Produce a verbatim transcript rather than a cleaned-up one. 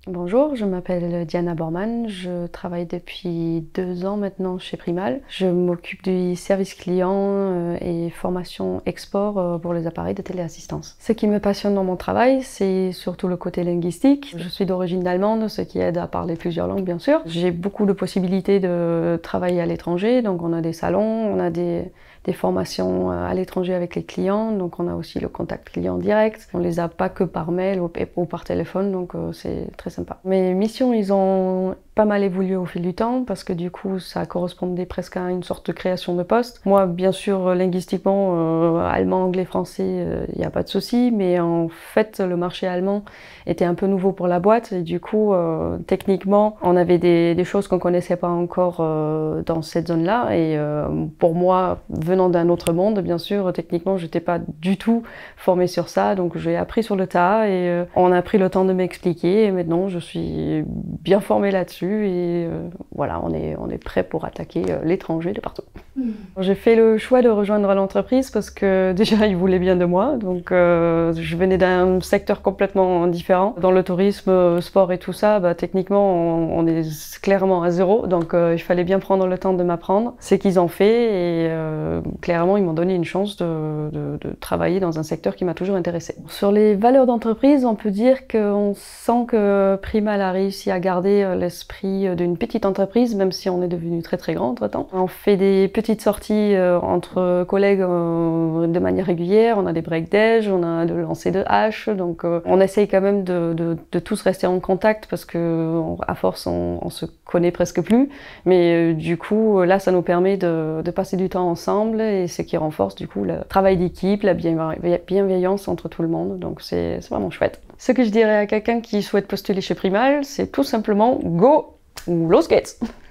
Bonjour, je m'appelle Diana Bormann, je travaille depuis deux ans maintenant chez Primal. Je m'occupe du service client euh, et formation export euh, pour les appareils de téléassistance. Ce qui me passionne dans mon travail, c'est surtout le côté linguistique. Je suis d'origine allemande, ce qui aide à parler plusieurs langues bien sûr. J'ai beaucoup de possibilités de travailler à l'étranger, donc on a des salons, on a des, des formations à l'étranger avec les clients, donc on a aussi le contact client direct. On les a pas que par mail ou, ou par téléphone, donc euh, c'est très sympa. Mes missions, ils ont pas mal évolué au fil du temps parce que du coup ça correspondait presque à une sorte de création de poste. Moi bien sûr linguistiquement euh, allemand, anglais, français, il euh, n'y a pas de souci, mais en fait le marché allemand était un peu nouveau pour la boîte et du coup euh, techniquement on avait des, des choses qu'on connaissait pas encore euh, dans cette zone là et euh, pour moi venant d'un autre monde bien sûr techniquement j'étais pas du tout formée sur ça, donc j'ai appris sur le tas et euh, on a pris le temps de m'expliquer et maintenant je suis bien formée là-dessus. Et euh, voilà, on est, on est prêt pour attaquer euh, l'étranger de partout. Mmh. J'ai fait le choix de rejoindre l'entreprise parce que déjà ils voulaient bien de moi, donc euh, je venais d'un secteur complètement différent. Dans le tourisme, sport et tout ça, bah, techniquement on, on est clairement à zéro, donc euh, il fallait bien prendre le temps de m'apprendre. C'est qu'ils ont fait et euh, clairement ils m'ont donné une chance de, de, de travailler dans un secteur qui m'a toujours intéressée. Sur les valeurs d'entreprise, on peut dire qu'on sent que Primal a réussi à garder l'esprit d'une petite entreprise, même si on est devenu très très grand entre temps. On fait des petites sorties euh, entre collègues euh, de manière régulière, on a des break déj, on a de lancer de haches, donc euh, on essaye quand même de, de, de tous rester en contact parce que à force on, on se connaît presque plus, mais euh, du coup là ça nous permet de, de passer du temps ensemble et ce qui renforce du coup le travail d'équipe, la bienveillance entre tout le monde, donc c'est vraiment chouette. Ce que je dirais à quelqu'un qui souhaite postuler chez Primal, c'est tout simplement go! Los geht's!